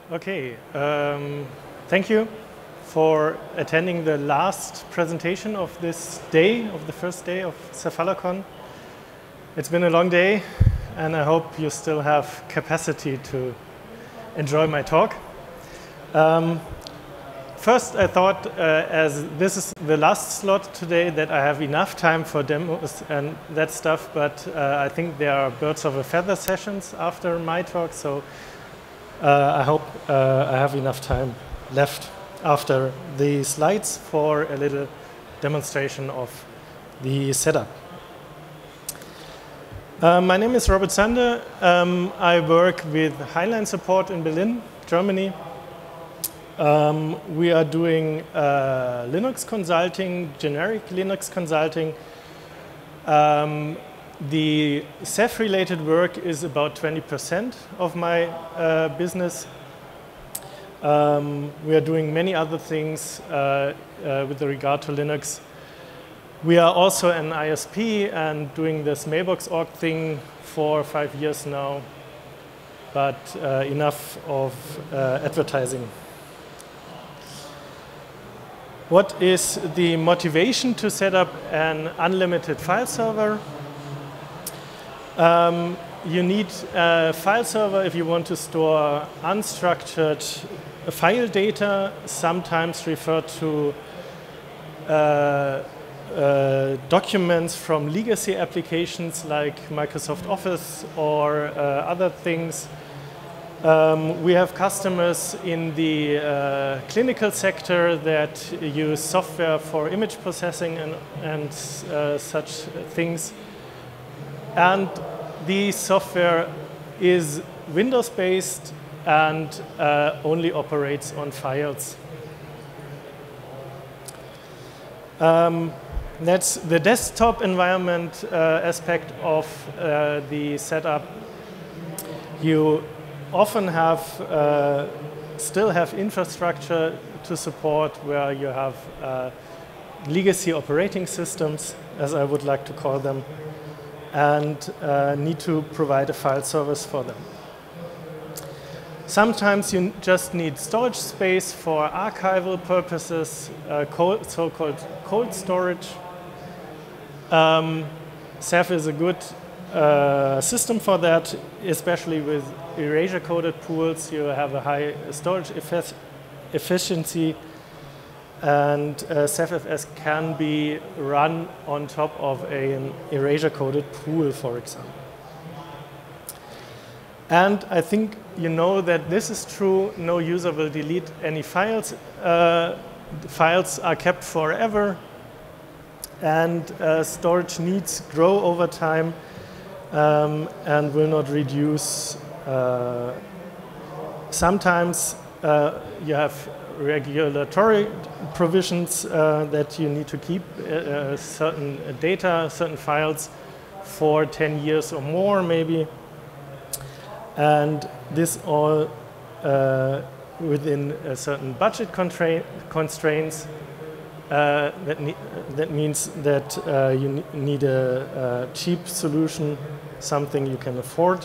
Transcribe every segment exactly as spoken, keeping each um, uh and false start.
Okay, um, thank you for attending the last presentation of this day, of the first day of Cephalacon. It's been a long day, and I hope you still have capacity to enjoy my talk. Um, first, I thought, uh, as this is the last slot today, that I have enough time for demos and that stuff, but uh, I think there are birds of a feather sessions after my talk, so Uh, I hope uh, I have enough time left after the slides for a little demonstration of the setup. Uh, my name is Robert Sander. Um, I work with Heinlein Support in Berlin, Germany. Um, we are doing uh, Linux consulting, generic Linux consulting. Um, The Ceph-related work is about twenty percent of my uh, business. Um, we are doing many other things uh, uh, with regard to Linux. We are also an I S P and doing this mailbox org thing for five years now, but uh, enough of uh, advertising. What is the motivation to set up an unlimited file server? Um, you need a file server if you want to store unstructured file data, sometimes referred to uh, uh, documents from legacy applications like Microsoft Office or uh, other things. Um, we have customers in the uh, clinical sector that use software for image processing and, and uh, such things. And the software is Windows-based and uh, only operates on files. Um, that's the desktop environment uh, aspect of uh, the setup. You often have, uh, still have infrastructure to support where you have uh, legacy operating systems, as I would like to call them, and uh, need to provide a file service for them. Sometimes you just need storage space for archival purposes, uh, so-called cold storage. Um, Ceph is a good uh, system for that, especially with erasure-coded pools. You have a high storage effic efficiency. And uh, CephFS can be run on top of an erasure-coded pool, for example. And I think you know that this is true. No user will delete any files. Uh, files are kept forever, and uh, storage needs grow over time um, and will not reduce. Uh, sometimes uh, you have regulatory provisions uh, that you need to keep uh, certain data, certain files for ten years or more maybe. And this all uh, within a certain budget constraints. Uh, that, ne that means that uh, you ne need a, a cheap solution, something you can afford.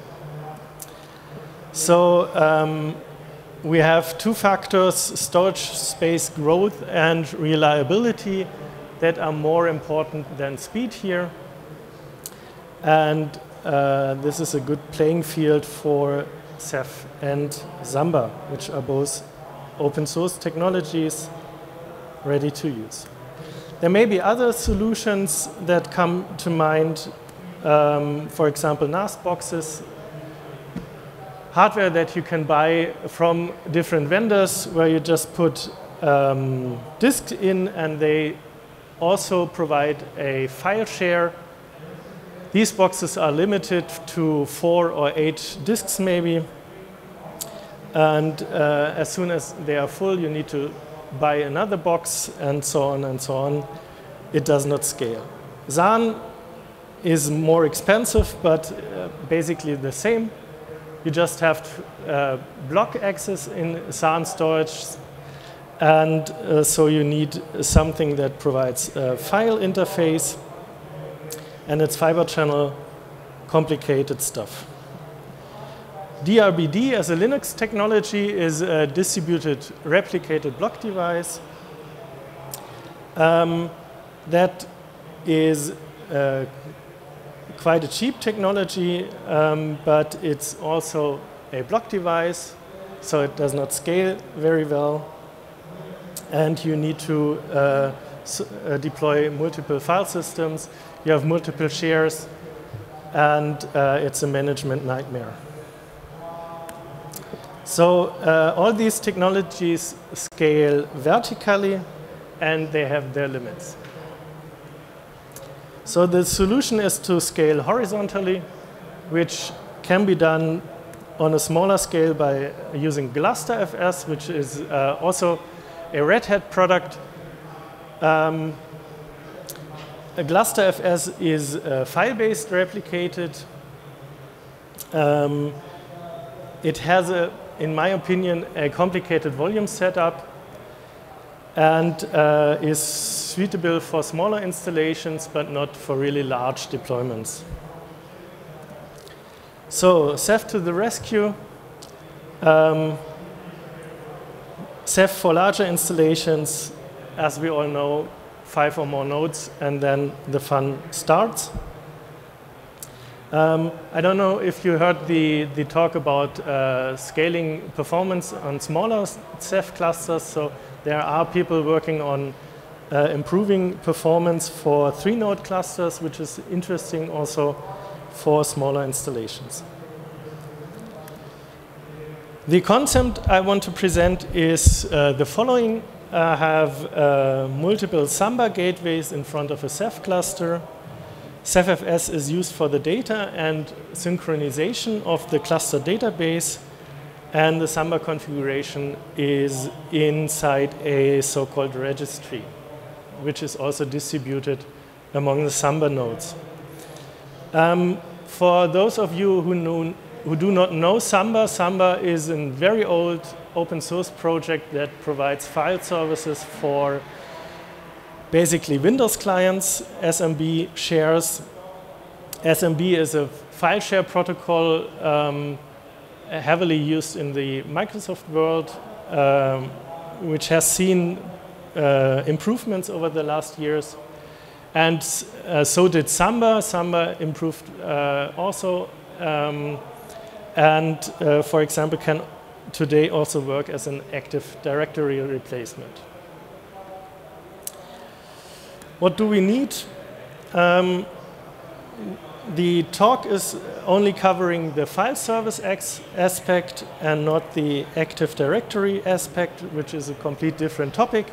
So um, we have two factors, storage space growth and reliability, that are more important than speed here. And uh, this is a good playing field for Ceph and Samba, which are both open source technologies ready to use. There may be other solutions that come to mind, um, for example, N A S boxes. Hardware that you can buy from different vendors where you just put um, disks in and they also provide a file share. These boxes are limited to four or eight disks maybe. And uh, as soon as they are full, you need to buy another box and so on and so on. It does not scale. S A N is more expensive, but uh, basically the same. You just have to, uh, block access in S A N storage, and uh, so you need something that provides a file interface, and it's fiber channel, complicated stuff. D R B D as a Linux technology is a distributed replicated block device. Um, that is uh, quite a cheap technology, um, but it's also a block device, so it does not scale very well. And you need to uh, s uh, deploy multiple file systems. You have multiple shares, and uh, it's a management nightmare. So uh, all these technologies scale vertically, and they have their limits. So the solution is to scale horizontally, which can be done on a smaller scale by using GlusterFS, which is uh, also a Red Hat product. Um, a GlusterFS is uh, file-based replicated. Um, it has, a, in my opinion, a complicated volume setup, and uh, is suitable for smaller installations, but not for really large deployments. So, Ceph to the rescue. Um, Ceph for larger installations, as we all know, five or more nodes, and then the fun starts. Um, I don't know if you heard the, the talk about uh, scaling performance on smaller Ceph clusters. So there are people working on uh, improving performance for three-node clusters, which is interesting also for smaller installations. The concept I want to present is uh, the following. I have uh, multiple Samba gateways in front of a Ceph cluster. CephFS is used for the data and synchronization of the cluster database, and the Samba configuration is inside a so-called registry, which is also distributed among the Samba nodes. Um, for those of you who, know, who do not know Samba, Samba is a very old open source project that provides file services for basically Windows clients. S M B shares. S M B is a file share protocol um, heavily used in the Microsoft world, um, which has seen uh, improvements over the last years. And uh, so did Samba. Samba improved uh, also. Um, and, uh, for example, can today also work as an Active Directory replacement. What do we need? Um, the talk is only covering the file service aspect and not the Active Directory aspect, which is a complete different topic.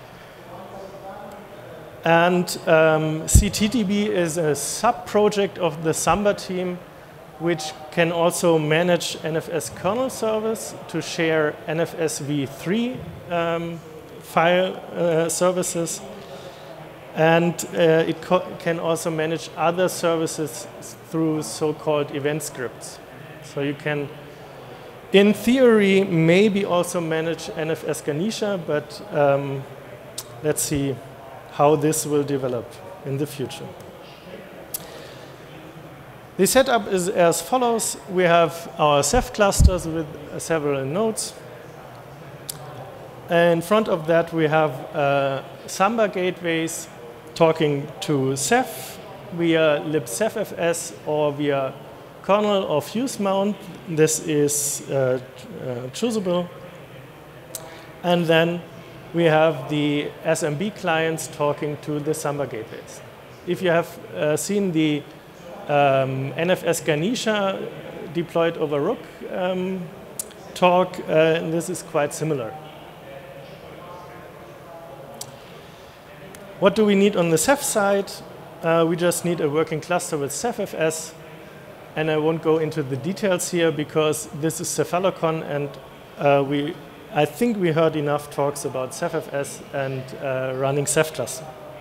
And um, C T D B is a sub-project of the Samba team, which can also manage N F S kernel service to share N F S v three um, file uh, services. And uh, it can also manage other services through so-called event scripts. So you can, in theory, maybe also manage N F S Ganesha, but um, let's see how this will develop in the future. The setup is as follows. We have our Ceph clusters with uh, several nodes. In front of that, we have uh, Samba gateways talking to Ceph via libcephfs or via kernel or fuse mount. This is uh, uh, choosable. And then we have the S M B clients talking to the Samba gateways. If you have uh, seen the um, N F S Ganesha deployed over Rook um, talk, uh, this is quite similar. What do we need on the Ceph side? Uh, we just need a working cluster with CephFS, and I won't go into the details here because this is Cephalocon, and uh, we, I think we heard enough talks about CephFS and uh, running Ceph cluster.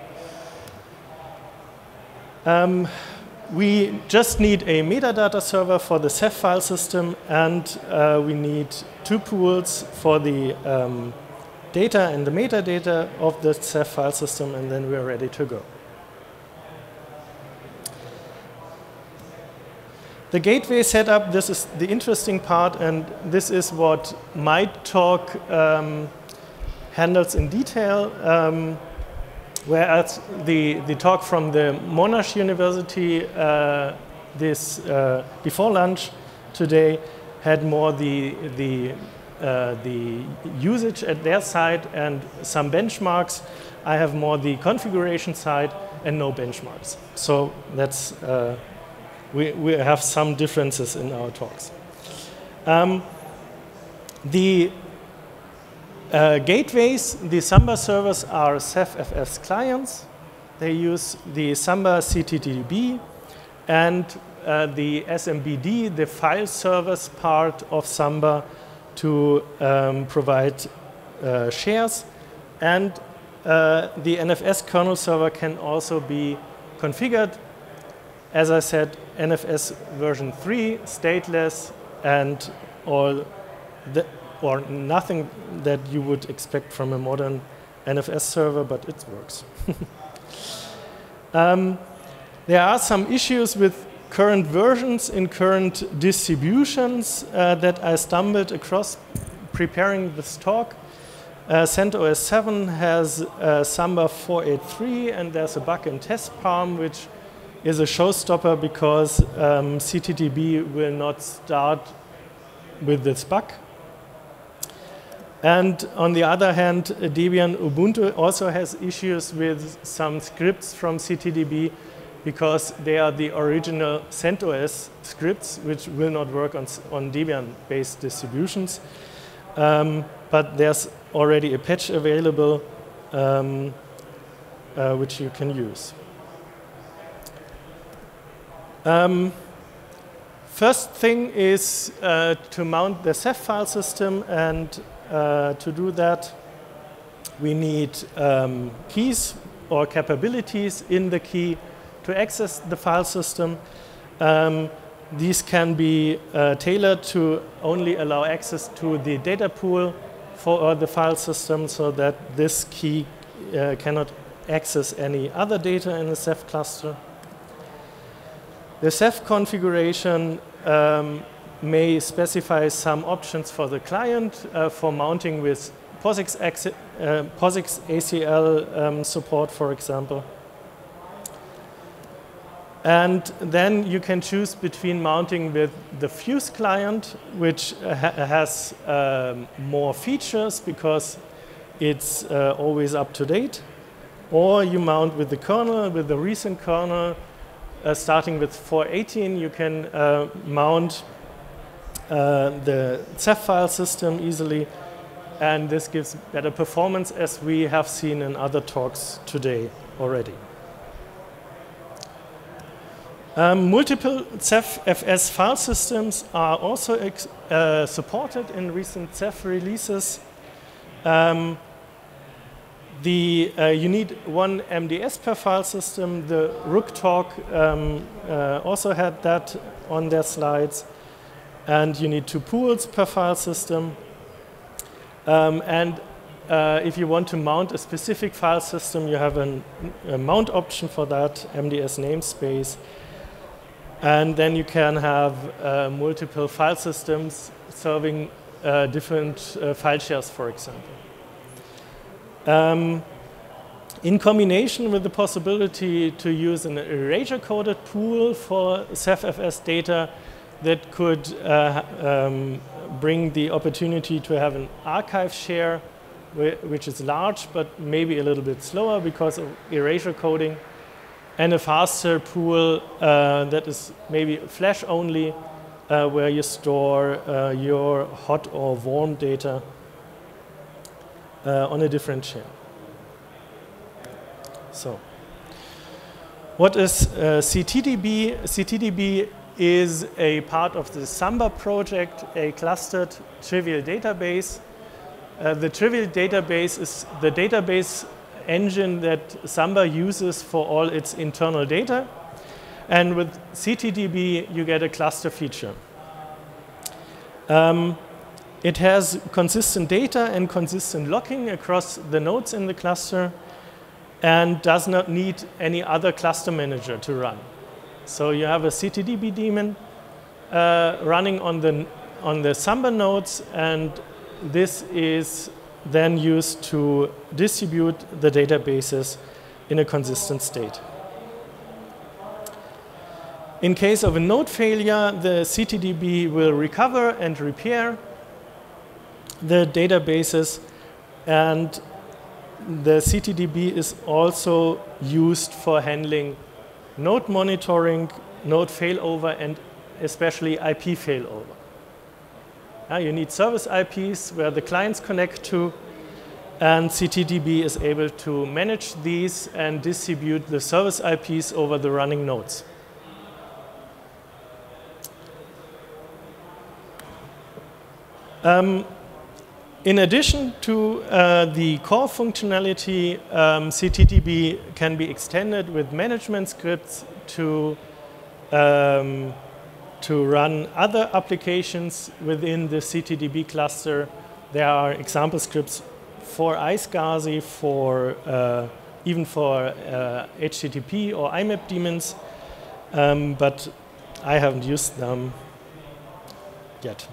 Um, we just need a metadata server for the Ceph file system, and uh, we need two pools for the um, data and the metadata of the Ceph file system, and then we're ready to go. The gateway setup, this is the interesting part, and this is what my talk um, handles in detail. Um, whereas the, the talk from the Monash University uh, this uh, before lunch today had more the, the, uh, the usage at their side and some benchmarks. I have more the configuration side and no benchmarks. So that's uh, We, we have some differences in our talks. Um, the uh, gateways, the Samba servers are SaphFS clients. They use the Samba C T D B and uh, the S M B D, the file service part of Samba, to um, provide uh, shares. And uh, the N F S kernel server can also be configured. As I said, N F S version three, stateless, and all the, or nothing that you would expect from a modern N F S server, but it works. um, there are some issues with current versions in current distributions uh, that I stumbled across preparing this talk. Uh, CentOS seven has uh, Samba four eight three, and there's a bug in TestPalm, which is a showstopper because um, C T D B will not start with this bug. And on the other hand, Debian Ubuntu also has issues with some scripts from C T D B because they are the original CentOS scripts, which will not work on, on Debian-based distributions. Um, but there's already a patch available um, uh, which you can use. Um, first thing is uh, to mount the Ceph file system, and uh, to do that we need um, keys or capabilities in the key to access the file system. Um, these can be uh, tailored to only allow access to the data pool for the file system, so that this key uh, cannot access any other data in the Ceph cluster. The Ceph configuration um, may specify some options for the client uh, for mounting with POSIX, uh, POSIX A C L um, support, for example. And then you can choose between mounting with the Fuse client, which ha has um, more features because it's uh, always up to date, or you mount with the kernel, with the recent kernel. Uh, starting with four eighteen, you can uh, mount uh, the Ceph file system easily, and this gives better performance, as we have seen in other talks today already. Um, multiple SaphFS file systems are also ex uh, supported in recent Ceph releases. Um, The, uh, you need one M D S per file system. The Rook talk um, uh, also had that on their slides. And you need two pools per file system. Um, and uh, if you want to mount a specific file system, you have an, a mount option for that, M D S namespace. And then you can have uh, multiple file systems serving uh, different uh, file shares, for example. Um, in combination with the possibility to use an erasure-coded pool for SaphFS data that could uh, um, bring the opportunity to have an archive share, which is large but maybe a little bit slower because of erasure coding, and a faster pool uh, that is maybe flash only, uh, where you store uh, your hot or warm data Uh, on a different share. So, what is uh, C T D B? C T D B is a part of the Samba project, a clustered trivial database. Uh, the trivial database is the database engine that Samba uses for all its internal data. And with C T D B, you get a cluster feature. Um, It has consistent data and consistent locking across the nodes in the cluster, and does not need any other cluster manager to run. So you have a C T D B daemon uh, running on the, on the Samba nodes, and this is then used to distribute the databases in a consistent state. In case of a node failure, the C T D B will recover and repair the databases, and the C T D B is also used for handling node monitoring, node failover, and especially I P failover. Uh, you need service I Ps where the clients connect to, and C T D B is able to manage these and distribute the service I Ps over the running nodes. Um, in addition to uh, the core functionality, um, C T D B can be extended with management scripts to, um, to run other applications within the C T D B cluster. There are example scripts for iSCSI, for uh, even for uh, H T T P or I map daemons, um, but I haven't used them yet.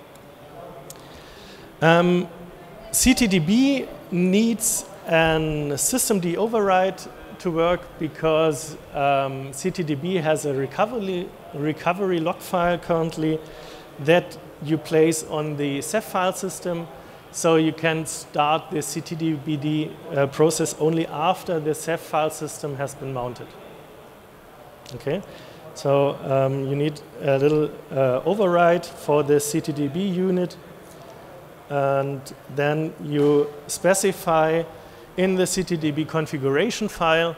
Um, C T D B needs a systemd override to work because um, C T D B has a recovery, recovery log file currently that you place on the Ceph file system, so you can start the C T D B uh, process only after the Ceph file system has been mounted. Okay, so um, you need a little uh, override for the C T D B unit. And then you specify in the C T D B configuration file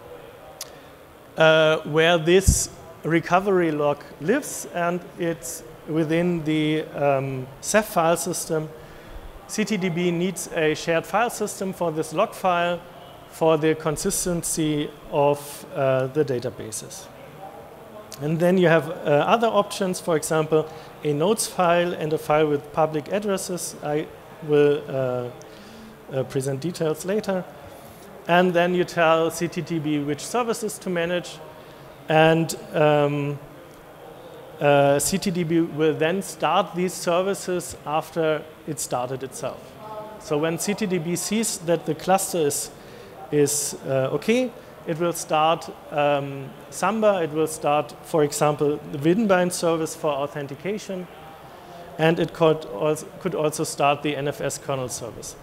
uh, where this recovery log lives, and it's within the um, Ceph file system. C T D B needs a shared file system for this log file for the consistency of uh, the databases. And then you have uh, other options, for example, a nodes file and a file with public addresses. I will uh, uh, present details later. And then you tell C T D B which services to manage. And um, uh, C T D B will then start these services after it started itself. So when C T D B sees that the cluster is, is uh, OK, it will start um, Samba, it will start, for example, the Widnbind service for authentication, and it could also, could also start the N F S kernel service.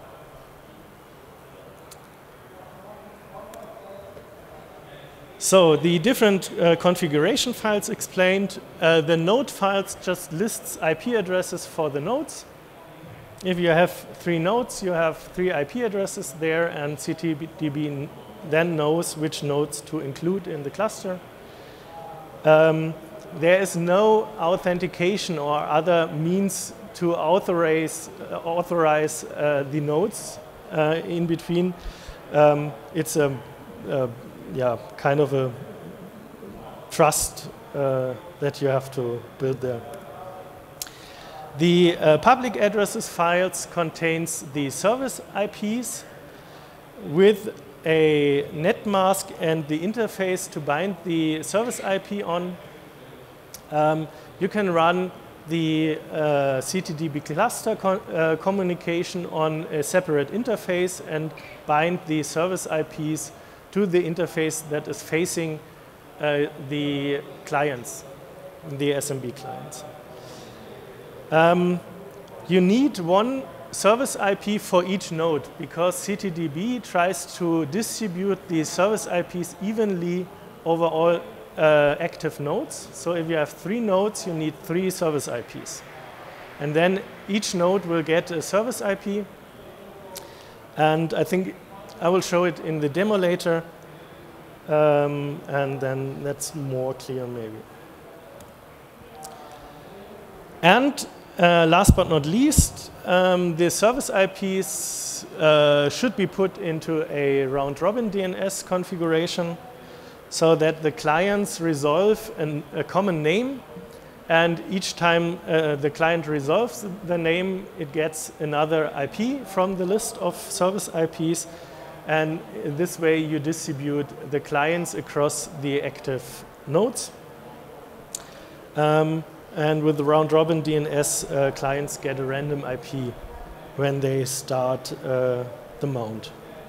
So the different uh, configuration files explained. Uh, the node files just lists I P addresses for the nodes. If you have three nodes, you have three I P addresses there, and C T D B then knows which nodes to include in the cluster. Um, there is no authentication or other means to authorize, uh, authorize uh, the nodes uh, in between. Um, it's a, a yeah, kind of a trust uh, that you have to build there. The uh, public addresses files contains the service I Ps with a net mask and the interface to bind the service I P on. Um, you can run the uh, C T D B cluster con uh, communication on a separate interface and bind the service I Ps to the interface that is facing uh, the clients, the S M B clients. Um, you need one service I P for each node because C T D B tries to distribute the service I Ps evenly over all uh, active nodes. So if you have three nodes, you need three service I Ps. And then each node will get a service I P. And I think I will show it in the demo later. Um, and then that's more clear maybe. And uh, last but not least, um, the service I Ps uh, should be put into a round-robin D N S configuration so that the clients resolve an, a common name, and each time uh, the client resolves the name, it gets another I P from the list of service I Ps, and this way you distribute the clients across the active nodes. Um, And with the round-robin D N S, uh, clients get a random I P when they start uh, the mount.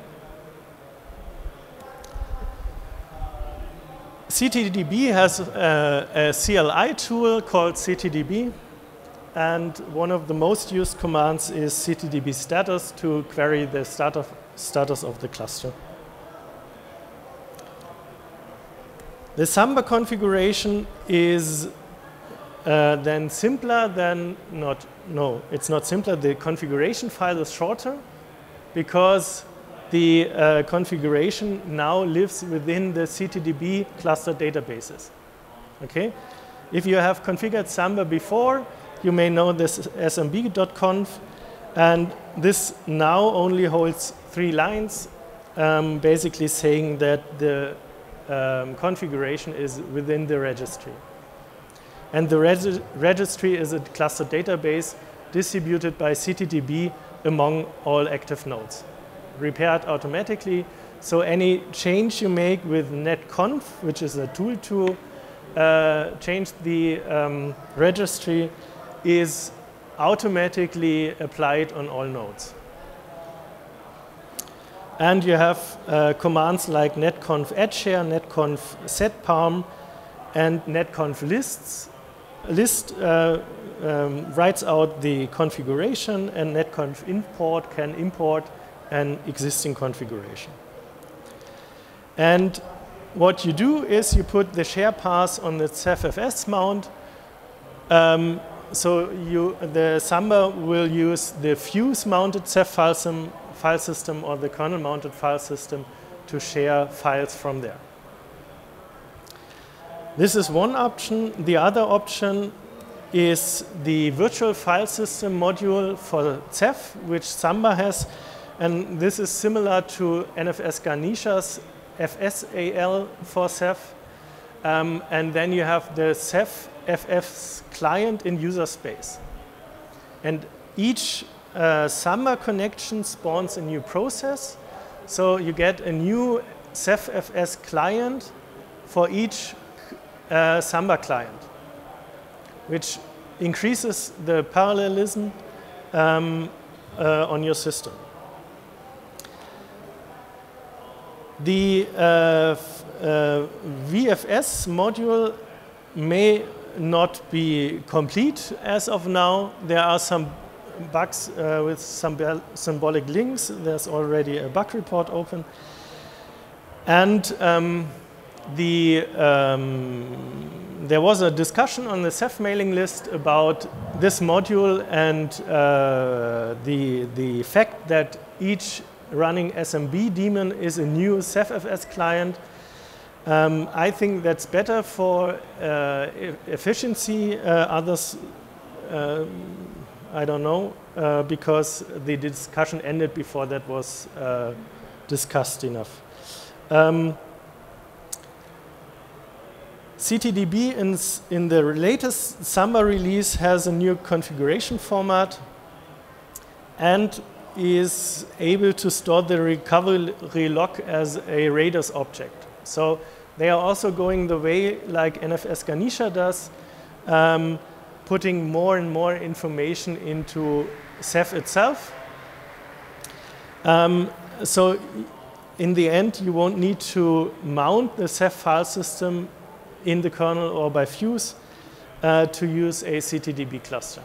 C T D B has a, a C L I tool called C T D B, and one of the most used commands is C T D B status to query the status status of the cluster. The Samba configuration is uh, then simpler than not, no, it's not simpler. The configuration file is shorter because the uh, configuration now lives within the C T D B cluster databases. Okay? If you have configured Samba before, you may know this S M B dot conf, and this now only holds three lines, um, basically saying that the um, configuration is within the registry. And the reg registry is a cluster database distributed by C T D B among all active nodes, repaired automatically. So any change you make with netconf, which is a tool to uh, change the um, registry, is automatically applied on all nodes. And you have uh, commands like netconf add share, netconf set parm, and netconf lists. List uh, um, writes out the configuration, and netconf import can import an existing configuration. And what you do is you put the share path on the ceph-fs mount. Um, so you, the Samba will use the Fuse-mounted Ceph file, sim, file system or the kernel-mounted file system to share files from there. This is one option. The other option is the virtual file system module for Ceph, which Samba has. And this is similar to N F S Ganesha's F S A L for Ceph. Um, and then you have the Ceph F F's client in user space. And each uh, Samba connection spawns a new process. So you get a new Ceph F S client for each uh, Samba client, which increases the parallelism um, uh, on your system. The uh, uh, V F S module may not be complete as of now. There are some bugs uh, with some symbolic links. There's already a bug report open. And um, the, um, there was a discussion on the Ceph mailing list about this module and uh, the, the fact that each running S M B daemon is a new Ceph-F S client. Um, I think that's better for uh, e efficiency. Uh, others, uh, I don't know, uh, because the discussion ended before that was uh, discussed enough. Um, C T D B in, in the latest Samba release has a new configuration format and is able to store the recovery log as a Raiders object. So they are also going the way like N F S Ganesha does, um, putting more and more information into Ceph itself. Um, so in the end, you won't need to mount the Ceph file system in the kernel or by Fuse uh, to use a C T D B cluster.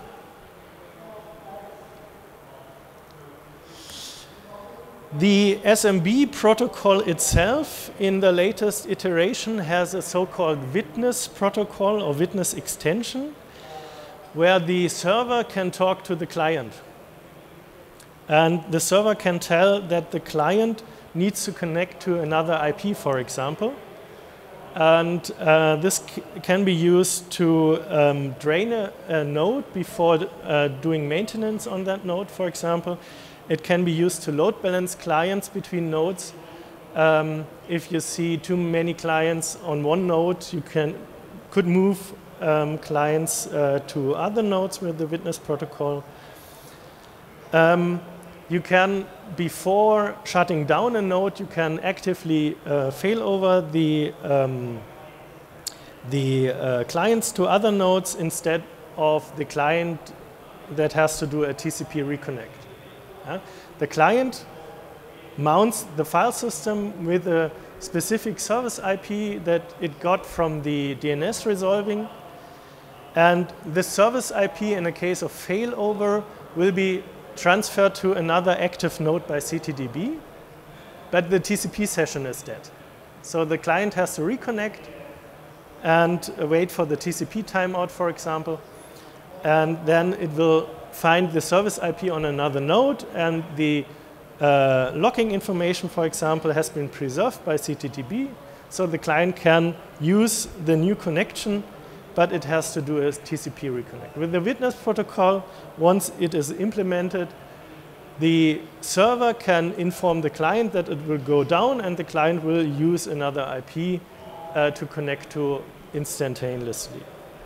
The S M B protocol itself in the latest iteration has a so-called witness protocol or witness extension where the server can talk to the client. And the server can tell that the client needs to connect to another I P, for example. And uh, this can be used to um, drain a, a node before uh, doing maintenance on that node, for example. It can be used to load balance clients between nodes. Um, if you see too many clients on one node, you can, could move um, clients uh, to other nodes with the witness protocol. Um, you can, before shutting down a node, you can actively uh, fail over the, um, the uh, clients to other nodes instead of the client that has to do a T C P reconnect. Yeah? The client mounts the file system with a specific service I P that it got from the D N S resolving. And this service I P, in a case of failover, will be transferred to another active node by C T D B. But the T C P session is dead. So the client has to reconnect and wait for the T C P timeout, for example. And then it will find the service I P on another node, and the uh, locking information, for example, has been preserved by C T D B. So the client can use the new connection, but it has to do a T C P reconnect. With the witness protocol, once it is implemented, the server can inform the client that it will go down, and the client will use another I P uh, to connect to instantaneously.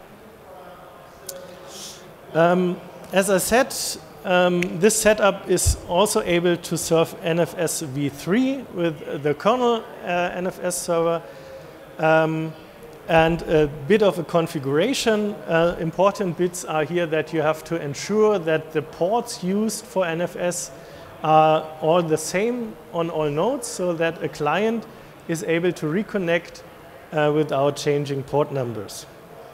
Um, as I said, um, this setup is also able to serve N F S v three with the kernel uh, N F S server. Um, and a bit of a configuration. Uh, important bits are here that you have to ensure that the ports used for N F S are all the same on all nodes, so that a client is able to reconnect uh, without changing port numbers.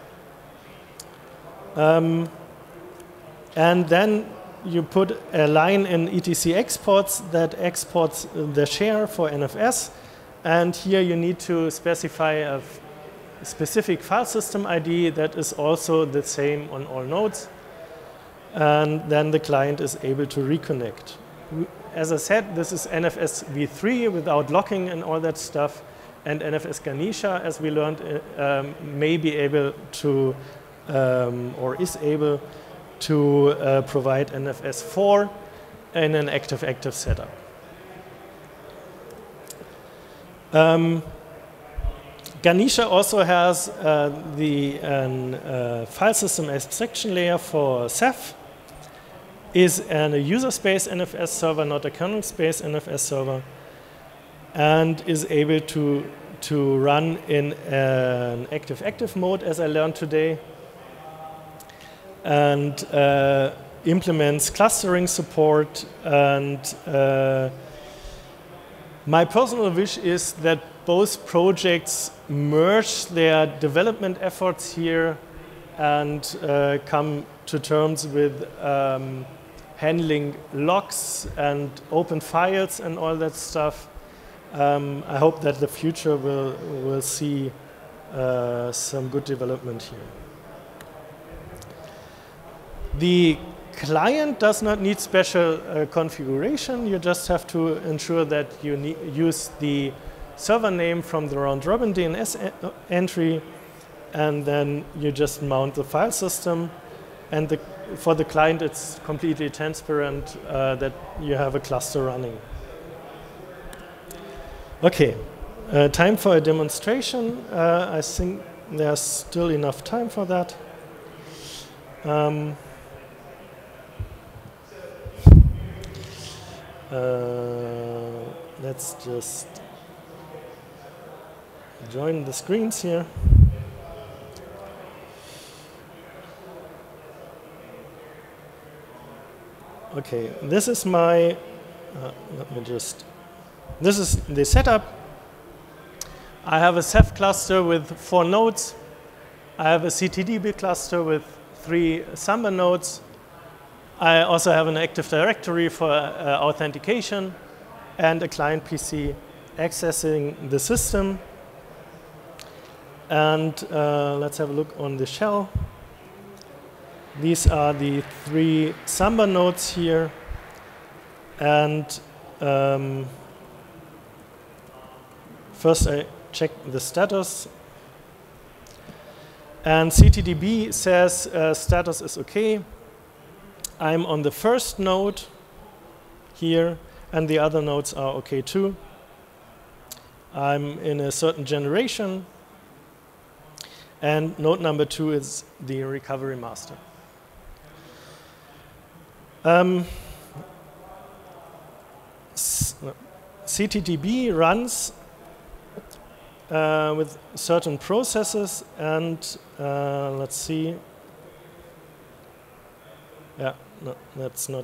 Um, and then you put a line in E T C exports that exports the share for N F S, and here you need to specify a specific file system I D that is also the same on all nodes, and then the client is able to reconnect. As I said, this is N F S v three without locking and all that stuff, and N F S Ganesha, as we learned, um, may be able to, um, or is able to uh, provide N F S four in an active-active setup. Um, Ganesha also has uh, the um, uh, file system abstraction layer for Ceph, is an, a user space N F S server, not a kernel space N F S server, and is able to, to run in an active-active mode, as I learned today, and uh, implements clustering support. And uh, my personal wish is that both projects merge their development efforts here and uh, come to terms with um, handling logs and open files and all that stuff. Um, I hope that the future will, will see uh, some good development here. The client does not need special uh, configuration. You just have to ensure that you need, use the server name from the round-robin D N S entry, and then you just mount the file system. And the, for the client, it's completely transparent uh, that you have a cluster running. Okay, uh, time for a demonstration. Uh, I think there's still enough time for that. Um, uh, let's just join the screens here. Okay, this is my, uh, let me just, this is the setup. I have a Ceph cluster with four nodes. I have a C T D B cluster with three Samba nodes. I also have an Active Directory for uh, authentication and a client P C accessing the system. And uh, let's have a look on the shell. These are the three Samba nodes here. And um, first I check the status. And C T D B says uh, status is OK. I'm on the first node here, and the other nodes are OK too. I'm in a certain generation. And node number two is the recovery master. Um, C T D B runs uh, with certain processes, and uh, let's see. Yeah, no, that's not.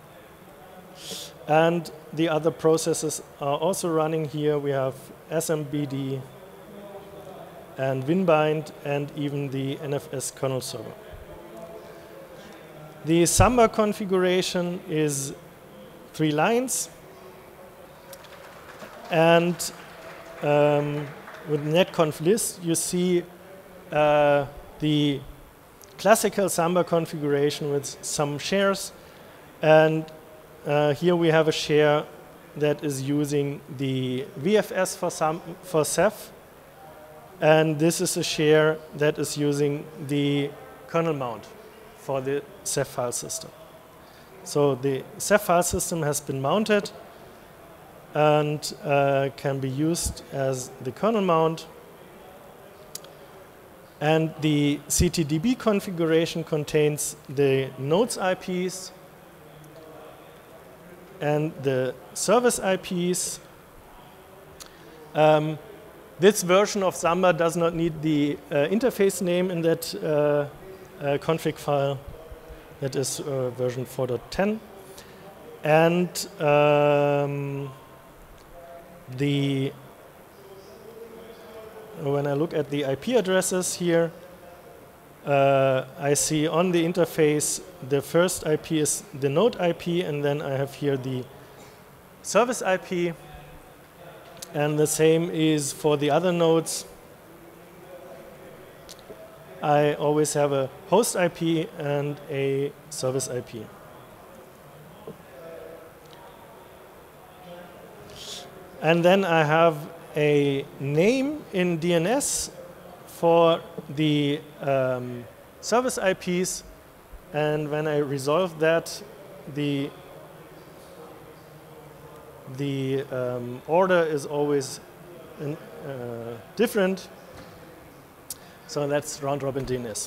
And the other processes are also running here. We have S M B D and WinBind and even the N F S kernel server. The Samba configuration is three lines. And um, with netconf list, you see uh, the classical Samba configuration with some shares. And uh, here we have a share that is using the V F S for, some, for Ceph. And this is a share that is using the kernel mount for the Ceph file system. So the Ceph file system has been mounted and uh, can be used as the kernel mount. And the C T D B configuration contains the nodes I Ps and the service I Ps. Um, this version of Samba does not need the uh, interface name in that uh, uh, config file. That is uh, version four point ten. And um, the when I look at the I P addresses here, uh, I see on the interface the first I P is the node I P, and then I have here the service I P. And the same is for the other nodes. I always have a host I P and a service I P. And then I have a name in D N S for the um, service I Ps. And when I resolve that, the, the um, order is always in, uh, different. So that's round-robin D N S.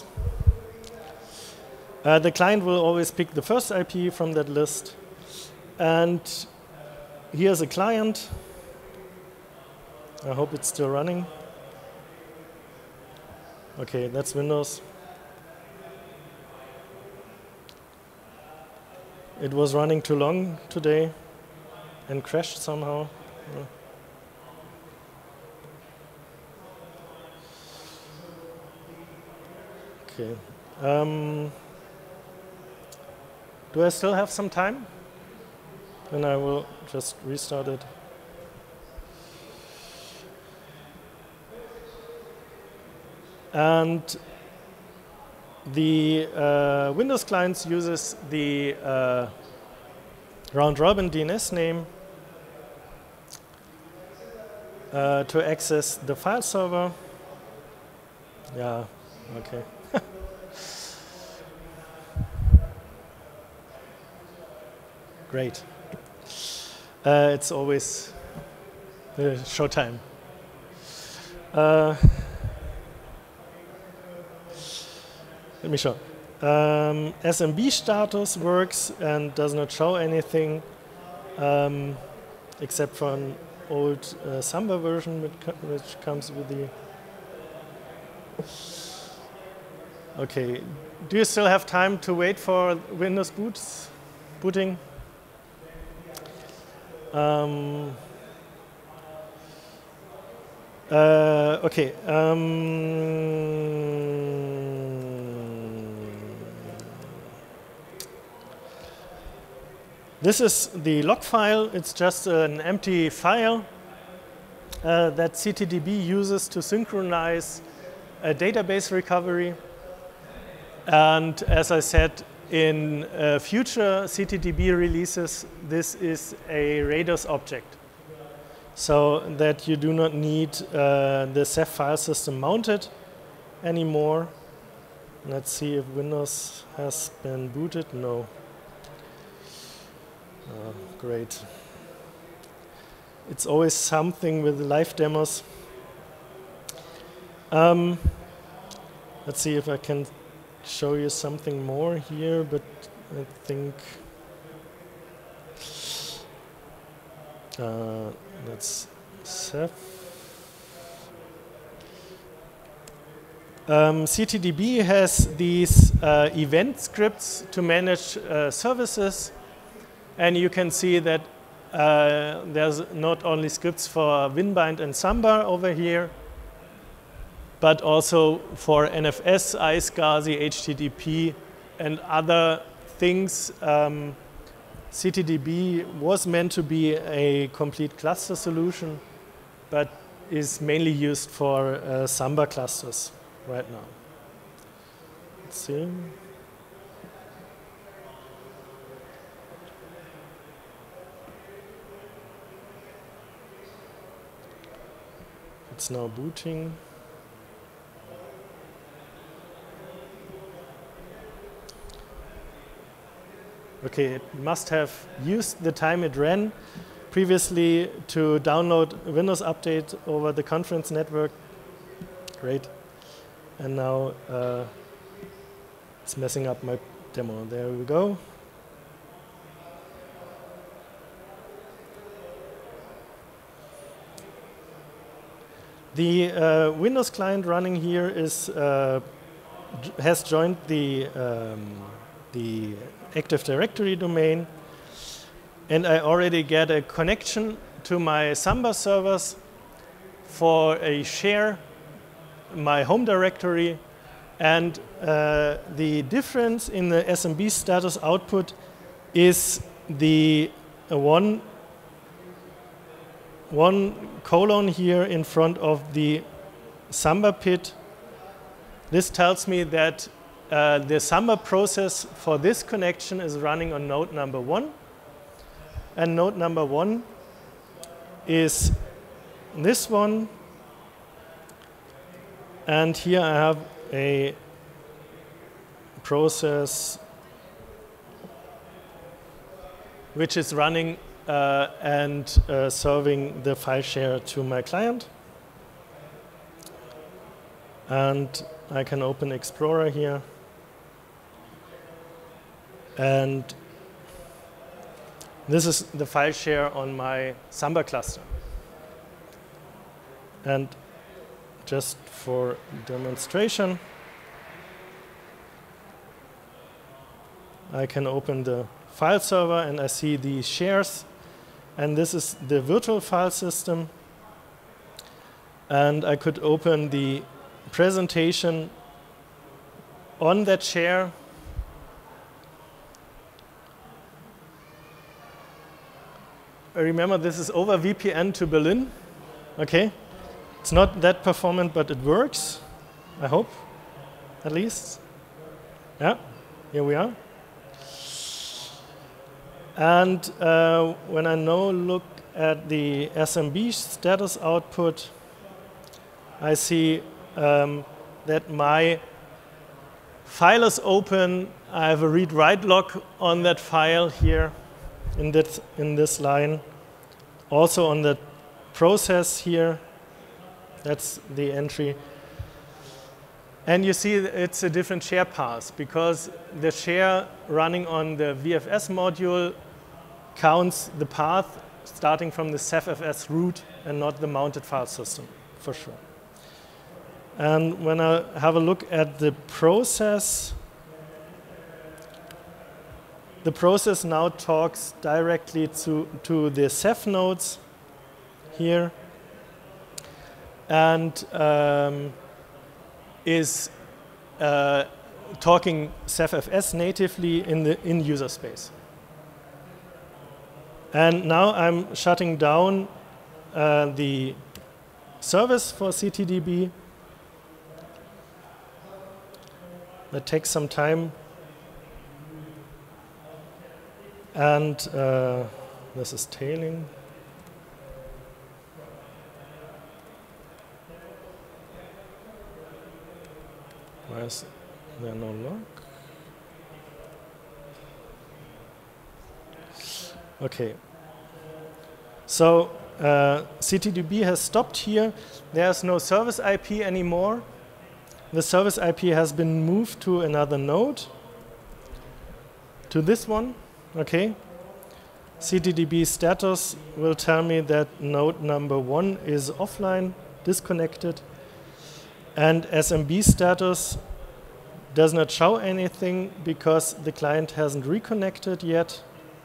Uh, the client will always pick the first I P from that list. And here's a client. I hope it's still running. OK, that's Windows. It was running too long today and crashed somehow. OK. Um, do I still have some time? Then I will just restart it. And the uh, Windows clients uses the uh, round-robin D N S name uh, to access the file server. Yeah, okay. Great. Uh, it's always uh, showtime. Uh, Let me show. Um, S M B status works and does not show anything um, except for an old uh, Samba version which, co which comes with the. Okay. Do you still have time to wait for Windows boots, booting? Um, uh, okay. Um, This is the log file. It's just an empty file uh, that C T D B uses to synchronize a database recovery. And as I said, in uh, future C T D B releases, this is a Rados object, so that you do not need uh, the Ceph file system mounted anymore. Let's see if Windows has been booted. No. Oh, great. It's always something with live demos. Um, let's see if I can show you something more here, but I think uh, that's Ceph. Um, C T D B has these uh, event scripts to manage uh, services, and you can see that uh, there's not only scripts for Winbind and Samba over here, but also for N F S, iSCSI, H T T P, and other things. Um, C T D B was meant to be a complete cluster solution, but is mainly used for uh, Samba clusters right now. Let's see. It's now booting. Okay, it must have used the time it ran previously to download Windows Update over the conference network. Great. And now uh, it's messing up my demo. There we go. The uh, Windows client running here is uh, has joined the um, the Active Directory domain, and I already get a connection to my Samba servers for a share, my home directory, and uh, the difference in the S M B status output is the uh, one one colon here in front of the Samba P I D. This tells me that uh, the Samba process for this connection is running on node number one, and node number one is this one. And here I have a process which is running uh, and uh, serving the file share to my client. And I can open Explorer here. And this is the file share on my Samba cluster. And just for demonstration, I can open the file server and I see the shares. And this is the virtual file system. And I could open the presentation on that share. Remember, this is over V P N to Berlin. Okay. It's not that performant, but it works, I hope, at least. Yeah, here we are. And uh, when I now look at the S M B status output, I see um, that my file is open. I have a read-write log on that file here in this, in this line. Also on the process here. That's the entry. And you see it's a different share path because the share running on the V F S module counts the path starting from the S E F F S root and not the mounted file system, for sure. And when I have a look at the process, the process now talks directly to, to the S E F nodes here. And um, is uh, talking S E F F S natively in the in user space. And now I'm shutting down uh, the service for C T D B. That takes some time. And uh, this is tailing. Why is there no log? Okay. So uh, C T D B has stopped here. There's no service I P anymore. The service I P has been moved to another node, to this one. Okay. C T D B status will tell me that node number one is offline, disconnected. And S M B status does not show anything because the client hasn't reconnected yet.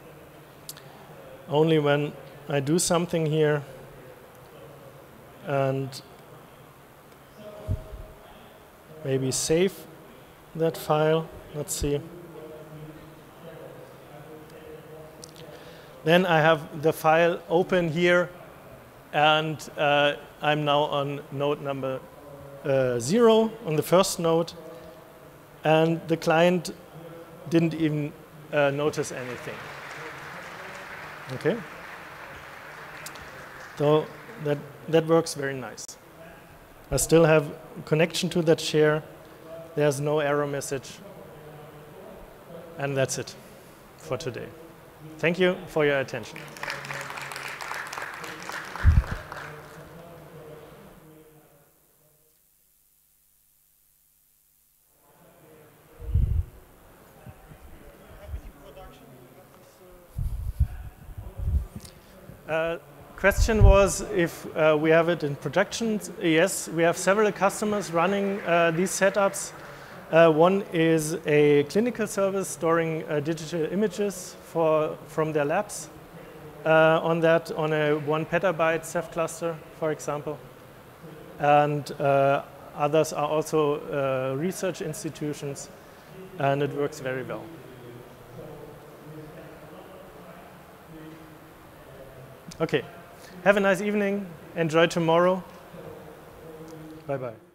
Only when I do something here and maybe save that file. Let's see. Then I have the file open here, and uh, I'm now on node number uh, zero, on the first node, and the client didn't even uh, notice anything. Okay? So that, that works very nice. I still have connection to that share. There's no error message. And that's it for today. Thank you for your attention. Uh, question was if uh, we have it in production. Yes, we have several customers running uh, these setups. Uh, one is a clinical service storing uh, digital images for, from their labs uh, on that, on a one petabyte Ceph cluster, for example. And uh, others are also uh, research institutions, and it works very well. Okay, have a nice evening. Enjoy tomorrow. Bye-bye.